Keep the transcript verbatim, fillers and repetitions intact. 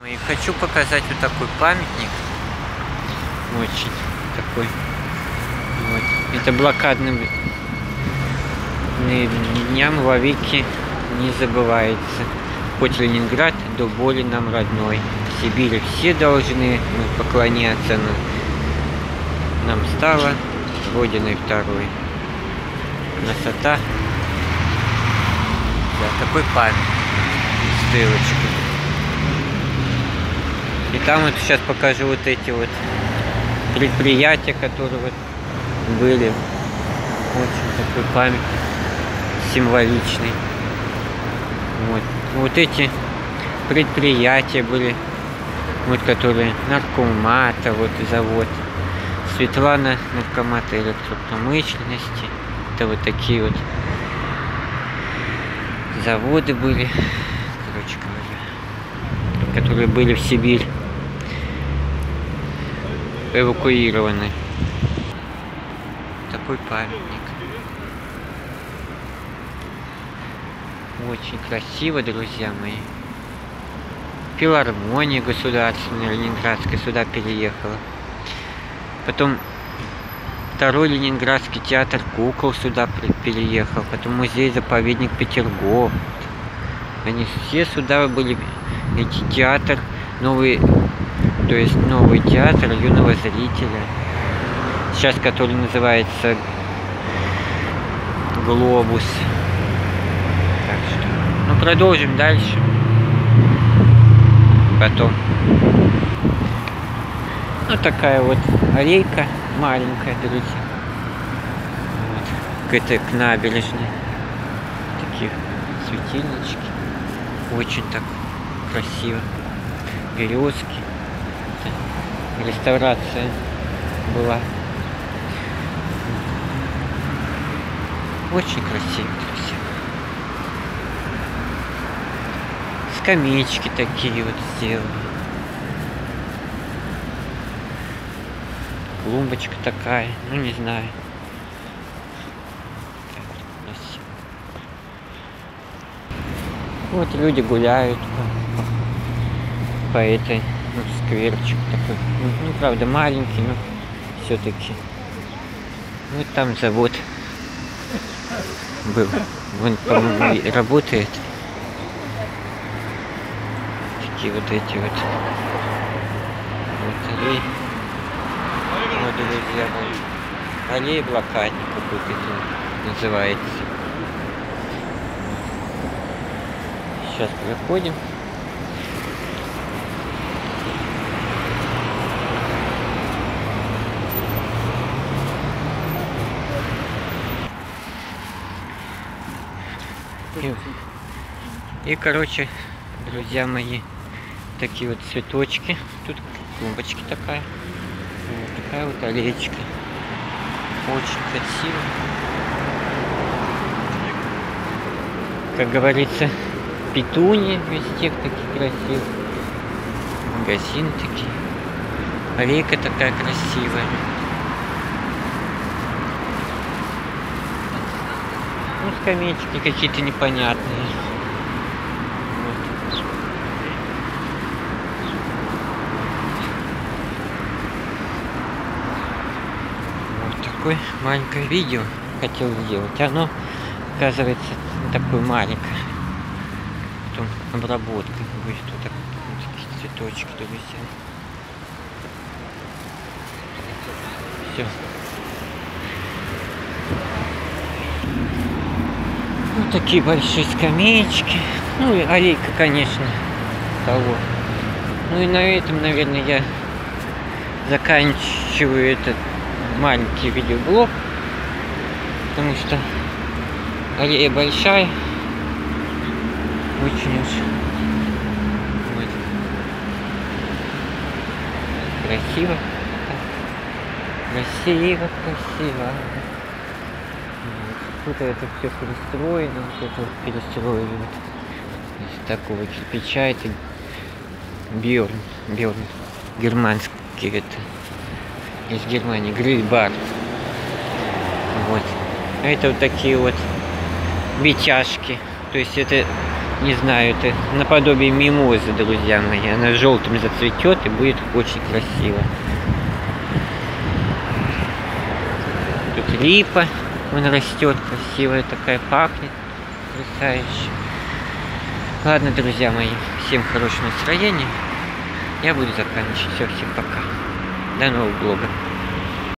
И хочу показать вот такой памятник. Очень такой. Вот. Это блокадным дням вовеки не забывается. Хоть Ленинград, до боли нам родной. В Сибири все должны мы поклоняться. Нам стала родиной второй. Красота. Да, такой памятник. Стрелочкой. И там вот сейчас покажу вот эти вот предприятия, которые вот были. Очень такой памятник символичный. Вот. Вот эти предприятия были, вот которые наркомата, вот завод Светлана, наркомата электропромышленности. Это вот такие вот заводы были, короче говоря, которые были в Сибирь эвакуированы. Такой памятник. Очень красиво, друзья мои. Филармония государственная ленинградская сюда переехала. Потом второй Ленинградский театр кукол сюда переехал. Потом музей-заповедник Петергоф. Они все сюда были. Эти театр, новый, то есть новый театр юного зрителя. Сейчас который называется Глобус. Так что, ну продолжим дальше. Потом. Вот такая вот аллейка маленькая, друзья. Вот. К этой к набережной. Такие светильнички. Очень так красиво. Березки. Реставрация была. Очень красиво, друзья. Скамеечки такие вот сделаны. Клумбочка такая, ну не знаю. Так вот красиво. Вот люди гуляют по, по этой, ну, скверчик такой. Ну, ну правда маленький, но все-таки. Вот там завод был. Вон, по-моему, работает. Такие вот эти вот. Вот аллеи. Вот, друзья мои. Аллея блокадников вот это называется. Сейчас проходим. И, и короче, друзья мои, такие вот цветочки. Тут клумбочки такая. Вот такая вот аллеечка. Очень красиво. Как говорится, петуни везде такие красивые. Магазины такие. Аллейка такая красивая. Ну, скамеечки какие-то непонятные. Вот. Вот такое маленькое видео хотел сделать. Оно, оказывается, такое маленькое. Потом обработка будет. Вот, так, вот такие цветочки, друзья. Все. Вот такие большие скамеечки. Ну и аллейка, конечно, того. Ну и на этом, наверное, я заканчиваю этот маленький видеоблог. Потому что аллея большая. Очень уж. Вот. Красиво. Красиво, красиво. Вот это все перестроено, вот это вот перестроили вот из такого кирпича, это Бьорн, Бьорн, германский это, из Германии, Гриль-бар. Вот. А это вот такие вот битяшки, то есть это Не знаю, это наподобие мимозы, друзья мои. Она желтым зацветет и будет очень красиво. Тут липа, он растет, красивая такая, пахнет потрясающе. Ладно, друзья мои, всем хорошего настроения. Я буду заканчивать. Все, всем пока. До нового блога.